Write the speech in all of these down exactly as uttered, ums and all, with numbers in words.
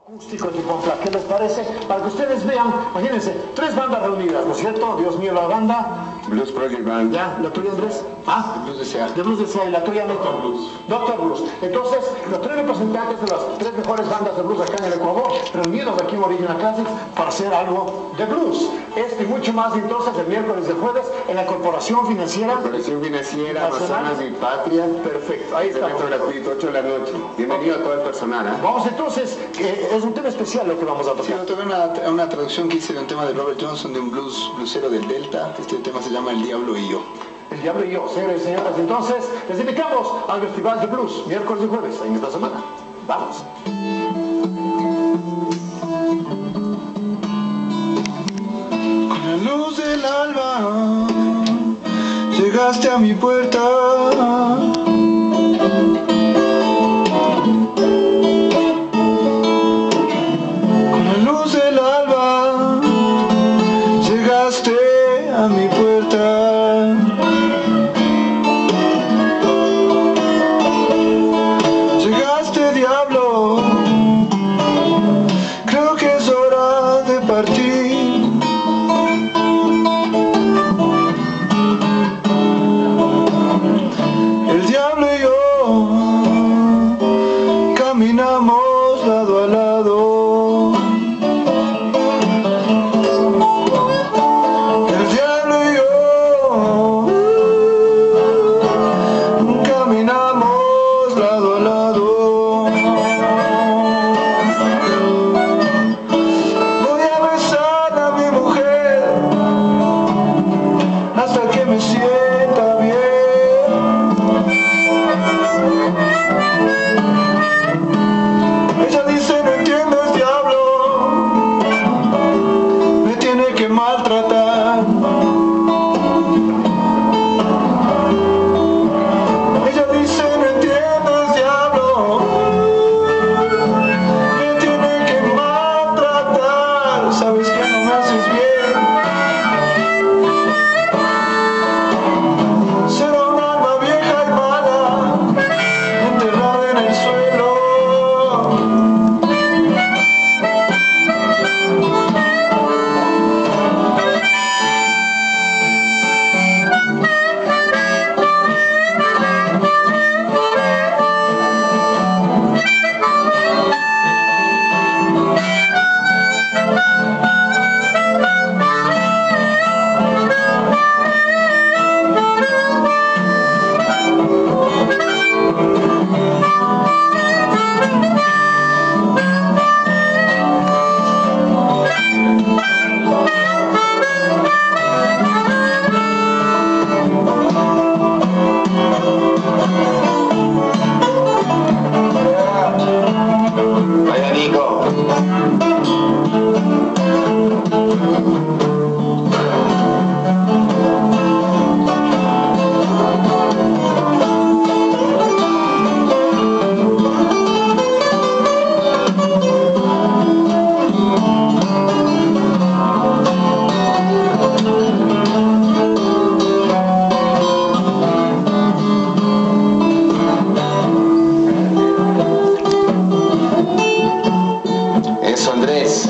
Acústico tipo Pla, ¿qué les parece? Para que ustedes vean, imagínense, tres bandas reunidas, ¿no es cierto? Dios mío, la banda... Blues Project Band. ¿Ya? ¿La tuya, Andrés? ¿Ah? Blues S A De Blues S A y la tuya, Neto. Blues. Doctor Blues. Entonces, los tres representantes de las tres mejores bandas de blues acá en el Ecuador, reunidos aquí en Original Classics para hacer algo de blues. Esto y mucho más, entonces, el miércoles de jueves en la Corporación Financiera. Corporación Financiera, Amazonas Mi Patria. Perfecto, ahí está. Evento gratuito, ocho de la noche. Bienvenido a todo el personal. ¿eh? Vamos entonces, eh, es un tema especial lo que vamos a tocar. Sí, yo tuve una, una traducción que hice de un tema de Robert Johnson, de un blues bluesero del Delta. Este tema se llama El Diablo y Yo. El Diablo y Yo, señores y señoras. Entonces, les invitamos al Festival de Blues, miércoles y jueves, en esta semana. Vamos. Con la luz del alba llegaste a mi puerta. Con la luz del alba llegaste a mi puerta. Llegaste, diablo, creo que es hora de partir. El diablo y yo caminamos lado a lado. El diablo y yo caminamos lado a lado. Voy a besar a mi mujer hasta que me sienta bien. Ella dice, no entiendes, diablo, me tiene que maltratar. Ella dice, no entiendes, diablo, me tiene que maltratar. Sabes que no me haces bien. Será un alma vieja y mala, enterrada en el suelo. Vaya, Nico. Eso, Andrés.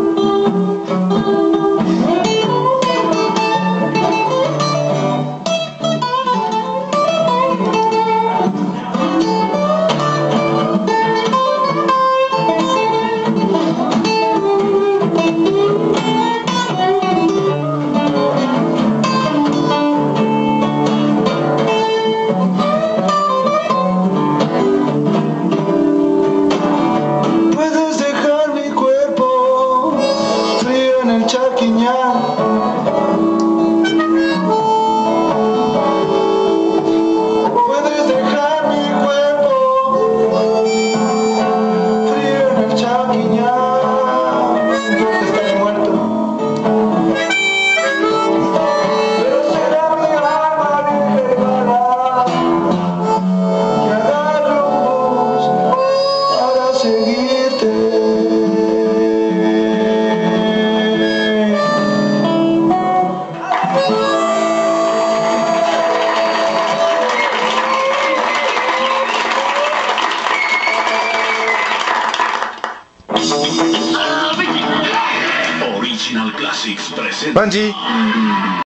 Puedes dejar mi cuerpo frío en el Charquiñán. Puedes dejar mi cuerpo frío en el Charquiñán. Entonces estaré muerto. Pero será mi alma vieja y mala que agarre un bus para seguirte. Original Classics presenta Bungie.